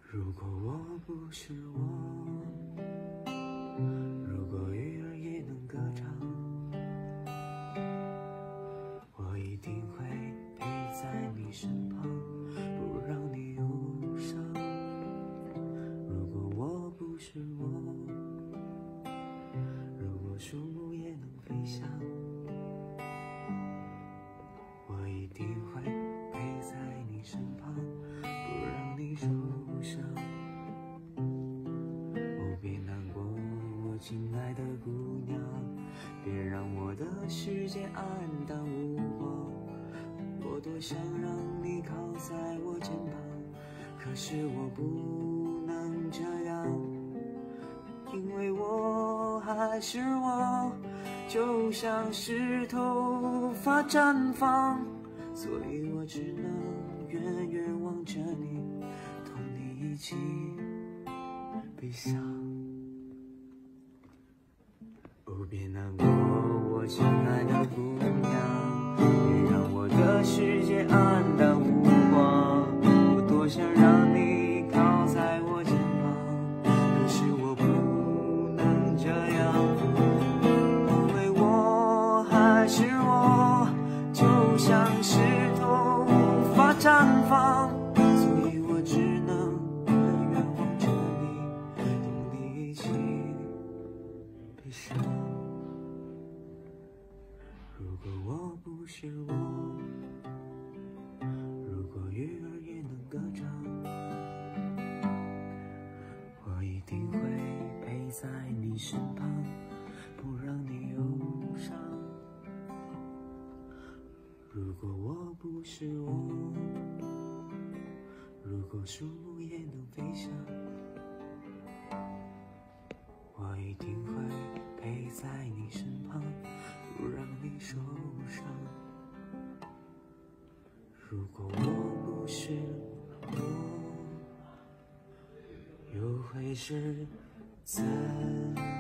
如果我不是我，如果鱼儿也能歌唱，我一定会陪在你身旁，不让你忧伤。如果我不是我，如果树木也能飞翔，我一定会陪在你身旁，不让你受伤。哦，别难过，我亲爱的姑娘，别让我的世界黯淡无光。我多想让你靠在我肩膀，可是我不能这样，因为我还是我，就像是头发绽放，所以我只能远远望着你，同你一起悲伤。哦，别难过，我亲爱的姑娘，别让我的世界黯淡无光。我多想让你靠在我肩膀，可是我不能这样，因为我还是我，就像是头发绽放，所以我只能远远望着你，同你一起悲伤。如果我不是我，如果鱼儿也能歌唱，我一定会陪在你身旁，不让你忧伤。如果我不是我，如果树木也能飞翔，我一定会陪在你身旁，不让你受伤。如果我不是我，又会是怎